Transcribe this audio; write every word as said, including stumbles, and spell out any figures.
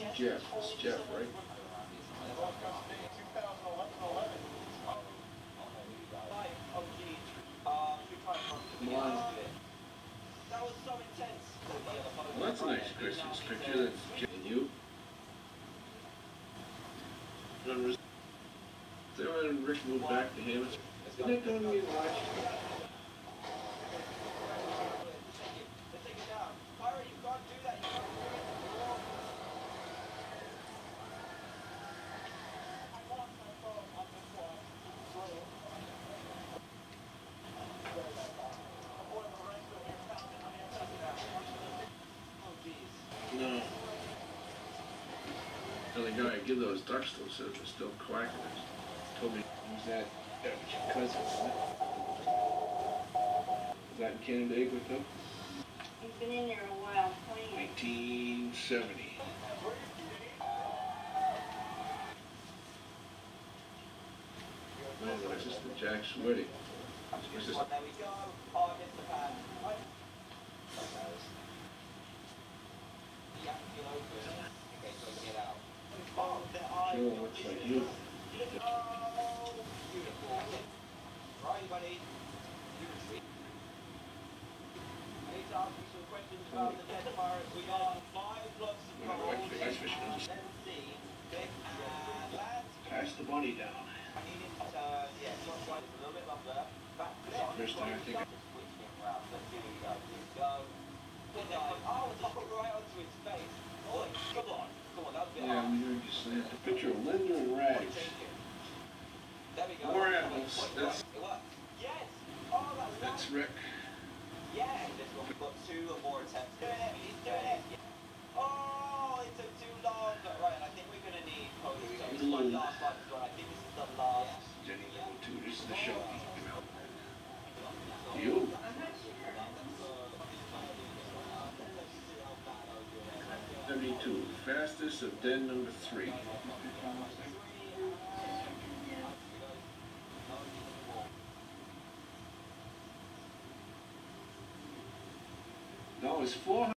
Jeff. It's Jeff, right? Come on. Well, that's a nice Christmas picture. That's Jeff and you. So when Rick moved back to Hammondsport, isn't that going to be watched? No. The guy I give those ducks to said they're still quacking. Told me, who's that? That was your cousin, isn't it? Is that in Canandaigua too? He's been in there a while. nineteen seventy. My sister Jack's wedding. My sister. There we go. Oh, I missed the pan. Sure, looks like you. Oh, beautiful. Right, buddy. I need to ask you some questions about the dead pirates. We got five blocks of coal. Ice fishing. Let's see. Big and land. Pass the bunny down. I need him to turn, yeah, not quite, a little bit longer. Back to the First time I think I... switching it round. Let's see what we got. Here we go. Oh, it's right onto his face. Oh, come on. Come on, that was a bit Yeah, hard. we heard you say a picture of Linda and Rags. There we go. More animals. That's, It worked. Yes. Oh, that's that's Rick. yeah. This one, we've got two or more attempts. Doing it. He's doing it. Oh, it took too long. Right, and I think we're going to need probably so this is my last one as well. I think this is the last. Jenny level two. This is the show. You? seventy-two. Fastest of den number three. No, it's four hundred.